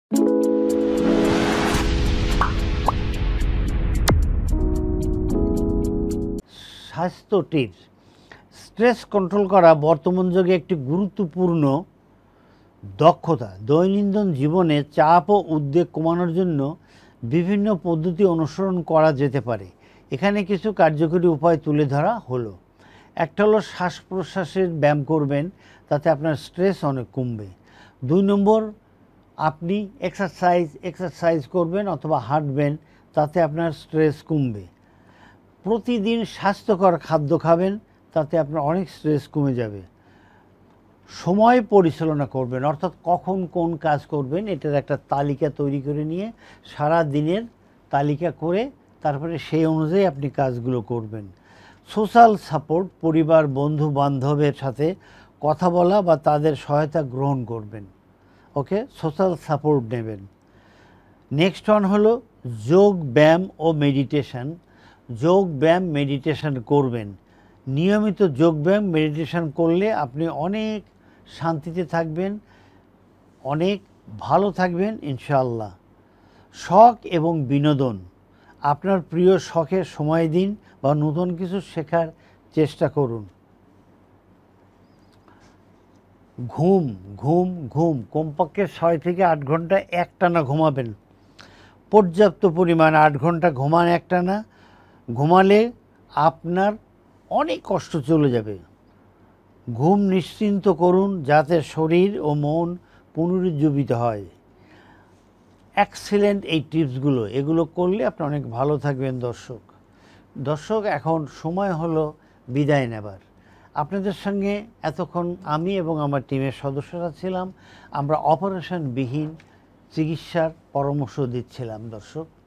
স্বাস্থ্য tips. Stress control করা বর্তমান যুগে একটি গুরুত্বপূর্ণ দক্ষতা। দৈনন্দিন জীবনে চাপ ও উদ্বেগ কমানোর জন্য বিভিন্ন পদ্ধতি অনুসরণ করা যেতে পারে। এখানে কিছু কার্যকরী উপায় তুলে ধরা হলো। একটা হলো শ্বাস প্রশ্বাসের ব্যায়াম করবেন, তাতে আপনার স্ট্রেস অনেক কমবে। 2 নম্বর, আপনি এক্সারসাইজ করবেন অথবা হাঁটবেন, তাতে আপনার স্ট্রেস কমবে। প্রতিদিন স্বাস্থ্যকর খাদ্য খাবেন, তাতে আপনার অনেক স্ট্রেস কমে যাবে। সময় পরিচালনা করবেন, অর্থাৎ কখন কোন কাজ করবেন এটার একটা তালিকা তৈরি করে নিয়ে সারা দিনের তালিকা করে তারপরে সেই অনুযায়ী আপনি কাজগুলো করবেন। সোশ্যাল সাপোর্ট, পরিবার বন্ধু বান্ধবের সাথে কথা বলা বা তাদের সহায়তা গ্রহণ করবেন। ওকে, সোশ্যাল সাপোর্ট নেবেন। নেক্সট ওয়ান হলো যোগ ব্যায়াম ও মেডিটেশন। যোগ ব্যায়াম মেডিটেশন করবেন। নিয়মিত যোগ ব্যায়াম মেডিটেশন করলে আপনি অনেক শান্তিতে থাকবেন, অনেক ভালো থাকবেন ইনশাআল্লাহ। শখ এবং বিনোদন, আপনার প্রিয় শখের সময় দিন বা নতুন কিছু শেখার চেষ্টা করুন। ঘুম ঘুম ঘুম কমপক্ষে 6 থেকে 8 ঘন্টা একটানা ঘুমাবেন। পর্যাপ্ত পরিমাণ 8 ঘন্টা ঘুমান একটানা। ঘুমালে আপনার অনেক কষ্ট চলে যাবে। ঘুম নিশ্চিন্ত করুন যাতে শরীর ও মন পুনরুজ্জীবিত হয়। এক্সেলেন্ট এই টিপসগুলো, এগুলো করলে আপনি অনেক ভালো থাকবেন। দর্শক, এখন সময় হলো বিদায় নেবার। আপনাদের সঙ্গে এতক্ষণ আমি এবং আমার টিমের সদস্যরা ছিলাম। আমরা অপারেশনবিহীন চিকিৎসার পরামর্শ দিচ্ছিলাম। দর্শক,